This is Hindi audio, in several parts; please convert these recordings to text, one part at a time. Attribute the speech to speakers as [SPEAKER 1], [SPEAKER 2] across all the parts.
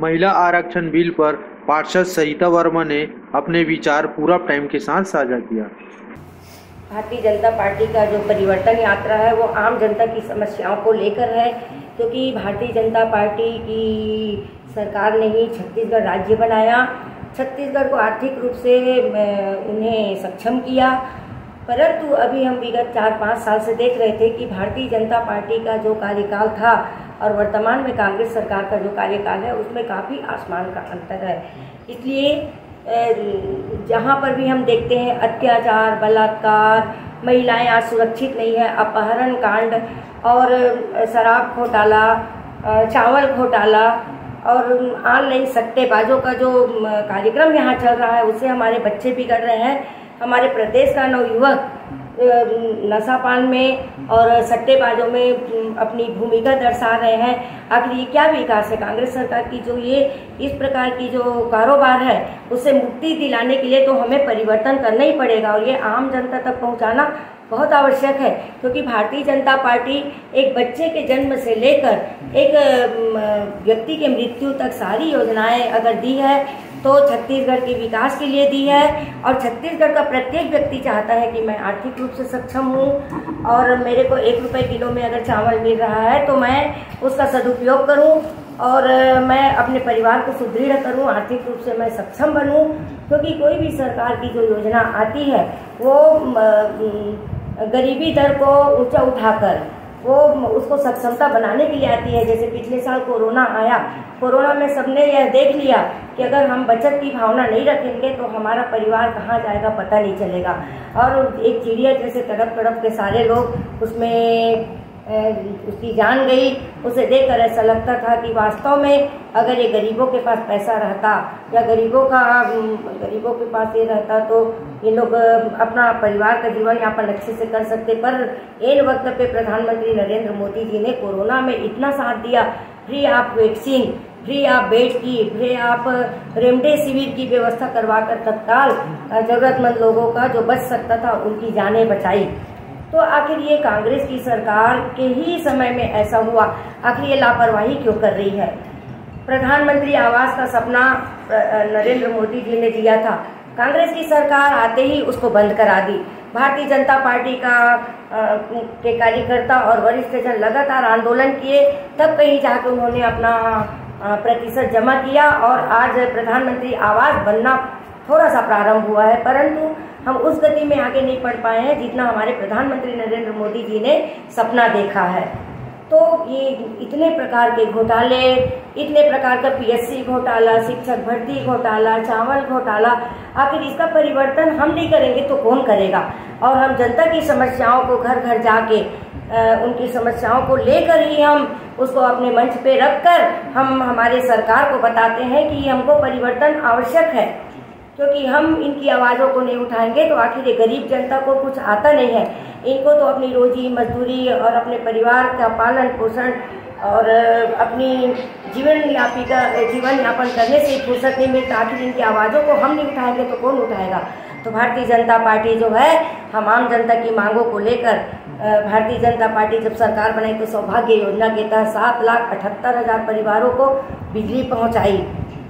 [SPEAKER 1] महिला आरक्षण बिल पर पार्षद सरिता वर्मा ने अपने विचार पूरब टाइम के साथ साझा किया।
[SPEAKER 2] भारतीय जनता पार्टी का जो परिवर्तन यात्रा है वो आम जनता की समस्याओं को लेकर है, क्योंकि भारतीय जनता पार्टी की सरकार ने ही छत्तीसगढ़ राज्य बनाया, छत्तीसगढ़ को आर्थिक रूप से उन्हें सक्षम किया। परंतु अभी हम विगत 4-5 साल से देख रहे थे कि भारतीय जनता पार्टी का जो कार्यकाल था और वर्तमान में कांग्रेस सरकार का जो कार्यकाल है उसमें काफ़ी आसमान का अंतर है। इसलिए जहाँ पर भी हम देखते हैं अत्याचार, बलात्कार, महिलाएं आज सुरक्षित नहीं है, अपहरण कांड और शराब घोटाला, चावल घोटाला और ऑनलाइन सट्टेबाजों का जो कार्यक्रम यहाँ चल रहा है उससे हमारे बच्चे बिगड़ रहे हैं। हमारे प्रदेश का नवयुवक नशापान में और सट्टेबाजों में अपनी भूमिका दर्शा रहे हैं। आखिर ये क्या विकास है? कांग्रेस सरकार की जो ये इस प्रकार की जो कारोबार है उससे मुक्ति दिलाने के लिए तो हमें परिवर्तन करना ही पड़ेगा और ये आम जनता तक पहुंचाना बहुत आवश्यक है, क्योंकि भारतीय जनता पार्टी एक बच्चे के जन्म से लेकर एक व्यक्ति के मृत्यु तक सारी योजनाएं अगर दी है तो छत्तीसगढ़ के विकास के लिए दी है। और छत्तीसगढ़ का प्रत्येक व्यक्ति चाहता है कि मैं आर्थिक रूप से सक्षम हूँ और मेरे को 1 रुपये किलो में अगर चावल मिल रहा है तो मैं उसका सदुपयोग करूँ और मैं अपने परिवार को सुदृढ़ करूँ, आर्थिक रूप से मैं सक्षम बनूँ। क्योंकि कोई भी सरकार की जो योजना आती है वो गरीबी दर को ऊंचा उठाकर वो उसको सक्षमता बनाने के लिए आती है। जैसे पिछले साल कोरोना आया, कोरोना में सबने यह देख लिया कि अगर हम बचत की भावना नहीं रखेंगे तो हमारा परिवार कहाँ जाएगा पता नहीं चलेगा। और एक चिड़िया जैसे तड़प तड़प के सारे लोग उसमें उसकी जान गई। उसे देखकर ऐसा लगता था कि वास्तव में अगर ये गरीबों के पास पैसा रहता या गरीबों के पास ये रहता तो ये लोग अपना परिवार का जीवन यापन अच्छे से कर सकते। पर इन वक्त पे प्रधानमंत्री नरेंद्र मोदी जी ने कोरोना में इतना साथ दिया, free of vaccine, free of bed की, फ्री ऑफ रेमडेसिविर की व्यवस्था करवा कर तत्काल जरूरतमंद लोगों का जो बच सकता था उनकी जानें बचाई। तो आखिर ये कांग्रेस की सरकार के ही समय में ऐसा हुआ, आखिर ये लापरवाही क्यों कर रही है? प्रधानमंत्री आवास का सपना नरेंद्र मोदी जी ने दिया था, कांग्रेस की सरकार आते ही उसको बंद करा दी। भारतीय जनता पार्टी के कार्यकर्ता और वरिष्ठ जन लगातार आंदोलन किए, तब कहीं जाकर उन्होंने अपना प्रतिशत जमा किया और आज प्रधानमंत्री आवास बनना थोड़ा सा प्रारंभ हुआ है, परंतु हम उस गति में आगे नहीं बढ़ पाए हैं जितना हमारे प्रधानमंत्री नरेंद्र मोदी जी ने सपना देखा है। तो ये इतने प्रकार के घोटाले, इतने प्रकार का पीएससी घोटाला, शिक्षक भर्ती घोटाला, चावल घोटाला, आखिर इसका परिवर्तन हम नहीं करेंगे तो कौन करेगा? और हम जनता की समस्याओं को घर घर जाके उनकी समस्याओं को लेकर ही हम उसको अपने मंच पे रखकर हम हमारे सरकार को बताते हैं कि हमको परिवर्तन आवश्यक है, क्योंकि हम इनकी आवाज़ों को नहीं उठाएंगे तो आखिर ये गरीब जनता को कुछ आता नहीं है। इनको तो अपनी रोजी मजदूरी और अपने परिवार का पालन पोषण और अपनी जीवन यापन करने से फुर्सत नहीं मिलता। आखिर इनकी आवाज़ों को हम नहीं उठाएंगे तो कौन उठाएगा? तो भारतीय जनता पार्टी जो है हम आम जनता की मांगों को लेकर भारतीय जनता पार्टी जब सरकार बनाई तो सौभाग्य योजना के तहत 7,78,000 परिवारों को बिजली पहुँचाई।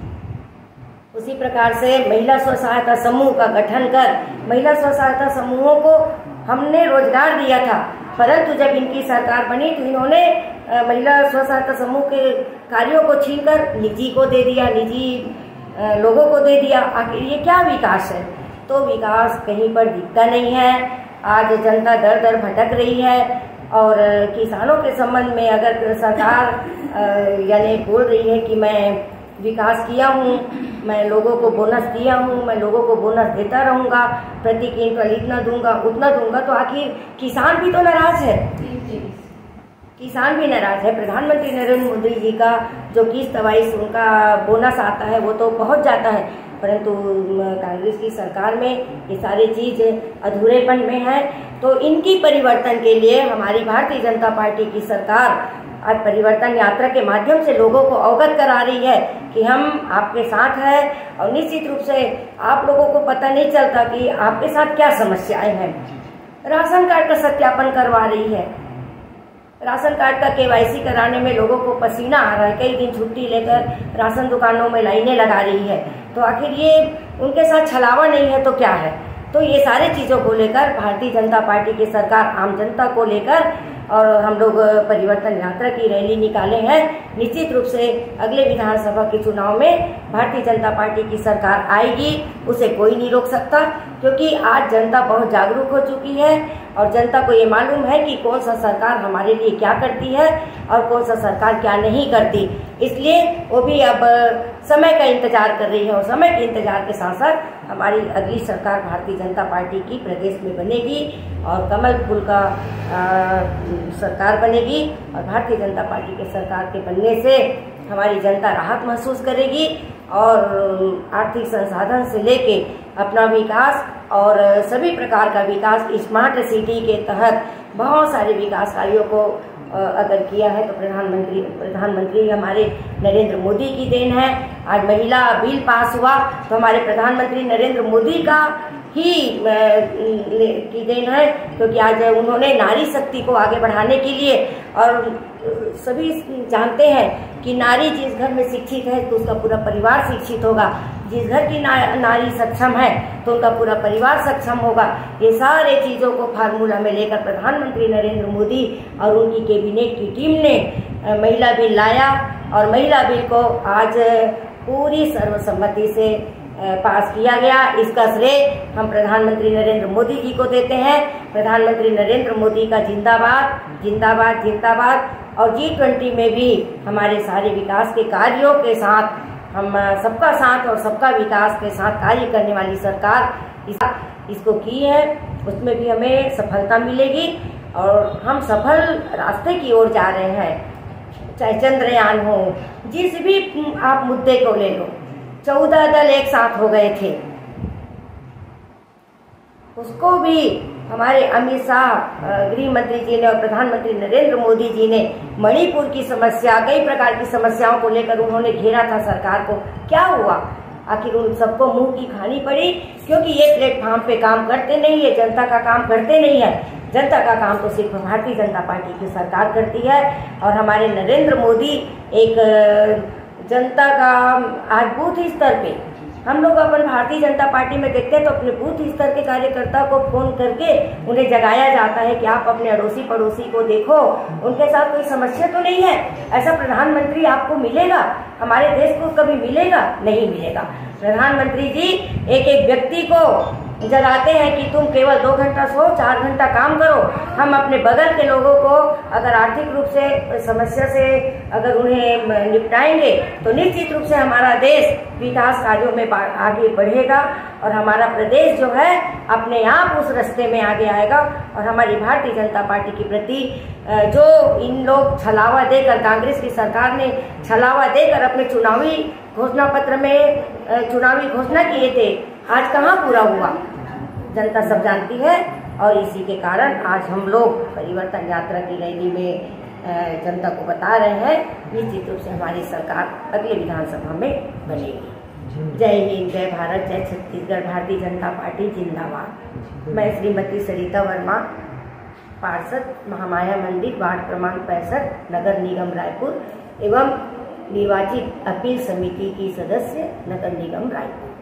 [SPEAKER 2] उसी प्रकार से महिला स्व सहायता समूह का गठन कर महिला स्व सहायता समूहों को हमने रोजगार दिया था, परंतु जब इनकी सरकार बनी तो इन्होंने महिला स्व सहायता समूह के कार्यों को छीनकर निजी को दे दिया, निजी लोगों को दे दिया। आखिर ये क्या विकास है? तो विकास कहीं पर दिखता नहीं है। आज जनता दर दर भटक रही है और किसानों के संबंध में अगर सरकार यानी बोल रही है कि मैं विकास किया हूँ, मैं लोगों को बोनस दिया हूँ, मैं लोगों को बोनस देता रहूँगा, प्रति क्विंटल इतना दूंगा उतना दूंगा, तो आखिर किसान भी तो नाराज है। किसान भी नाराज है। प्रधानमंत्री नरेंद्र मोदी जी का जो किस्त वाइज उनका बोनस आता है वो तो पहुँच जाता है, परंतु कांग्रेस की सरकार में ये सारी चीज अधूरेपन में है। तो इनकी परिवर्तन के लिए हमारी भारतीय जनता पार्टी की सरकार आज परिवर्तन यात्रा के माध्यम से लोगों को अवगत करा रही है कि हम आपके साथ हैं। और निश्चित रूप से आप लोगों को पता नहीं चलता कि आपके साथ क्या समस्याएं हैं। राशन कार्ड का सत्यापन करवा रही है, राशन कार्ड का KYC कराने में लोगों को पसीना आ रहा है, कई दिन छुट्टी लेकर राशन दुकानों में लाइनें लगा रही है। तो आखिर ये उनके साथ छलावा नहीं है तो क्या है? तो ये सारे चीज़ों को लेकर भारतीय जनता पार्टी की सरकार आम जनता को लेकर और हम लोग परिवर्तन यात्रा की रैली निकाले हैं। निश्चित रूप से अगले विधानसभा के चुनाव में भारतीय जनता पार्टी की सरकार आएगी, उसे कोई नहीं रोक सकता, क्योंकि आज जनता बहुत जागरूक हो चुकी है और जनता को ये मालूम है कि कौन सा सरकार हमारे लिए क्या करती है और कौन सा सरकार क्या नहीं करती। इसलिए वो भी अब समय का इंतजार कर रही है और समय के इंतजार के साथ साथ हमारी अगली सरकार भारतीय जनता पार्टी की प्रदेश में बनेगी और कमल फूल का सरकार बनेगी। और भारतीय जनता पार्टी के सरकार के बनने से हमारी जनता राहत महसूस करेगी और आर्थिक संसाधन से लेके अपना विकास और सभी प्रकार का विकास स्मार्ट सिटी के तहत बहुत सारे विकास कार्यों को अगर किया है तो प्रधानमंत्री हमारे नरेंद्र मोदी की देन है। आज महिला बिल पास हुआ तो हमारे प्रधानमंत्री नरेंद्र मोदी का ही की देन है, क्योंकि आज उन्होंने नारी शक्ति को आगे बढ़ाने के लिए, और सभी जानते हैं कि नारी जिस घर में शिक्षित है तो उसका पूरा परिवार शिक्षित होगा, जिस घर की नारी सक्षम है तो उनका पूरा परिवार सक्षम होगा। ये सारे चीज़ों को फार्मूला में लेकर प्रधानमंत्री नरेंद्र मोदी और उनकी कैबिनेट की टीम ने महिला बिल लाया और महिला बिल को आज पूरी सर्वसम्मति से पास किया गया। इसका श्रेय हम प्रधानमंत्री नरेंद्र मोदी जी को देते हैं। प्रधानमंत्री नरेंद्र मोदी का जिंदाबाद जिंदाबाद जिंदाबाद। और G20 में भी हमारे सारे विकास के कार्यों के साथ हम सबका साथ और सबका विकास के साथ कार्य करने वाली सरकार इसको की है, उसमें भी हमें सफलता मिलेगी और हम सफल रास्ते की ओर जा रहे हैं। चाहे चंद्रयान हो, जिस भी आप मुद्दे को ले लो, 14 दल एक साथ हो गए थे, उसको भी हमारे अमित शाह गृह मंत्री जी ने और प्रधानमंत्री नरेंद्र मोदी जी ने मणिपुर की समस्या, कई प्रकार की समस्याओं को लेकर उन्होंने घेरा था सरकार को। क्या हुआ? आखिर उन सबको मुंह की खानी पड़ी, क्योंकि ये प्लेटफॉर्म पे काम करते नहीं है, जनता का काम करते नहीं है। जनता का काम तो सिर्फ भारतीय जनता पार्टी की सरकार करती है और हमारे नरेंद्र मोदी एक जनता का आज बूथ स्तर पे, हम लोग अपन भारतीय जनता पार्टी में देखते हैं तो अपने बूथ स्तर के कार्यकर्ता को फोन करके उन्हें जगाया जाता है कि आप अपने अड़ोसी पड़ोसी को देखो, उनके साथ कोई समस्या तो नहीं है। ऐसा प्रधानमंत्री आपको मिलेगा? हमारे देश को कभी मिलेगा? नहीं मिलेगा। प्रधानमंत्री जी एक एक व्यक्ति को जगाते हैं कि तुम केवल 2 घंटा सो, 4 घंटा काम करो। हम अपने बगल के लोगों को अगर आर्थिक रूप से समस्या से अगर उन्हें निपटाएंगे तो निश्चित रूप से हमारा देश विकास कार्यों में आगे बढ़ेगा और हमारा प्रदेश जो है अपने आप उस रास्ते में आगे आएगा। और हमारी भारतीय जनता पार्टी के प्रति जो इन लोग छलावा देकर, कांग्रेस की सरकार ने छलावा देकर अपने चुनावी घोषणा पत्र में चुनावी घोषणा किए थे, आज कहाँ पूरा हुआ? जनता सब जानती है। और इसी के कारण आज हम लोग परिवर्तन यात्रा की रैली में जनता को बता रहे हैं, निश्चित रूप से हमारी सरकार अगले विधानसभा में बनेगी। जय हिंद, जय भारत, जय छत्तीसगढ़, भारतीय जनता पार्टी जिंदाबाद। मैं श्रीमती सरिता वर्मा, पार्षद, महामाया मंदिर, वार्ड क्रमांक 65, नगर निगम रायपुर एवं निर्वाचित अपील समिति की सदस्य, नगर निगम रायपुर।